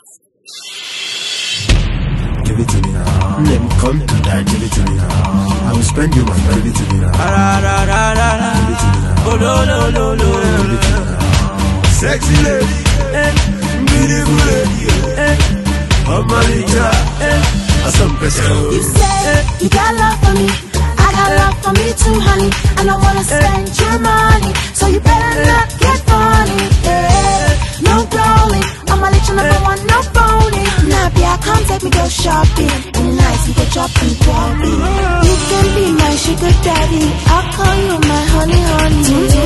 Give it to me now. Let me come to die. Give it to me now. I will spend you my money. Give it to me now. Give it to me now. Oh no no no no. Give it to me now. Sexy lady, beautiful lady, oh my You say you got love for me, I got love for me too, honey. And I wanna spend your money, so you better not get funny. No darling, I'ma let you number one, no phony. Navio, come take me go shopping. And nice, we go shopping quality. You can be my sugar daddy, I'll call you my honey, honey.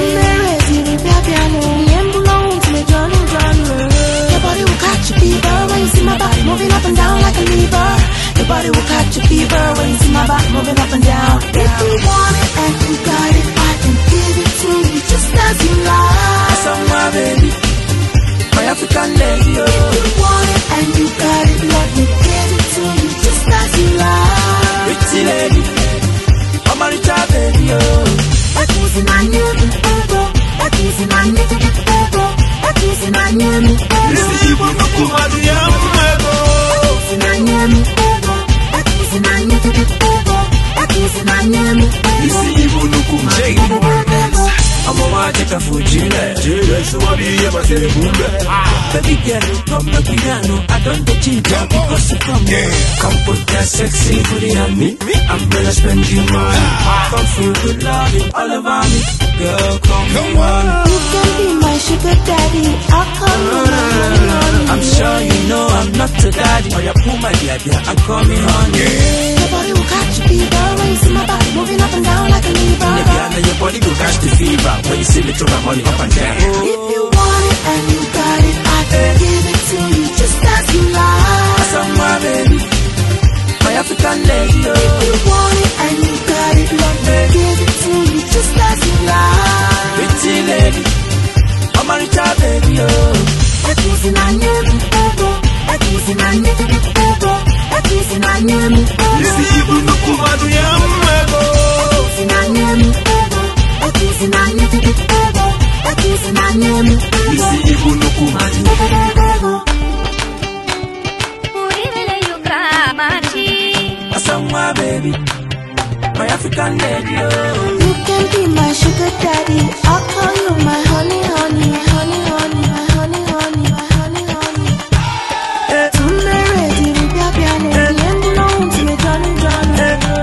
Your body will catch a fever when you see my body moving up and down like a lever. Your body will catch a fever when you see my body moving up and down. If you want it and you got it, I can give it to you just as you like. I saw my baby, my African lady. If you want it and you got it, let me give it to you just as you like. Pretty lady, I'm a rich baby. That is in my new ego. That is in my new ego. That is in my new ego. This is you no kuma do ya ego. That is in my new ego. That is in my new ego. That is in my new ego. This is you no kuma do ya ego. I'm a watcher for Jile, so I'll be able to say baby girl, come to piano. I don't get you down because you come here. Come put that sexy booty on me. I'm gonna spend you money. Come feel good loving all over me. Girl, come on. You can be my sugar daddy, I'll call you my honey. I'm sure you know I'm not a daddy. Oh, you pull my dear, and call me honey. Your body will catch a fever when you see my body moving up and down like a lever. Your body will catch the fever when you see me throw my money up and down. If you want it and you got it, I can give it to you just as you like. I saw my baby, my African lady. If you want it and you got it, let me give it to you just as you like. Pretty lady, I'm a rich baby. That is in my new ego. That is in my new ego. That is in my new ego. This is you no kuma do ya ego. That is in my new ego. That is in my new ego. That is in my new ego. This is you no kuma do ya ego. I saw my baby, my African lady. You can be my sugar daddy, I'll call you my honey, honey, my honey, honey, my honey, honey, my honey, honey. Tumere di bia piano, yendo no unti me Johnny Johnny.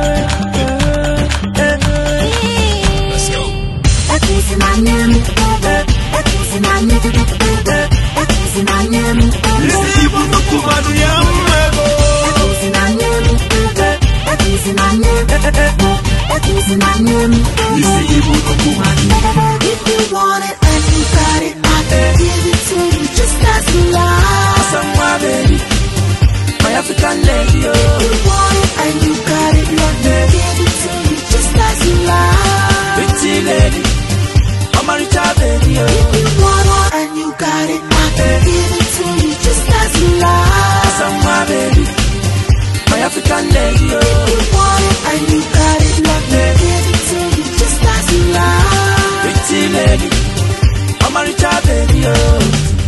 Let's go. That is in my name, that is in my name, that is in my name. This is you no kuma do ya ego. That is in my name, that is in my name, that is in my name. This is you no kuma do ya ego. If you want it and you got it, I can give it to you just as you like. I saw my baby, my African lady. If you want it and you got it, let me give it to you just as you like. Pretty lady, I'm a rich baby. If you want it and you got it, I can give it to you just as you like. I saw my baby, my African lady. If you want it and you got it, let me give it to you just as you like. Pretty lady, I'm a rich baby.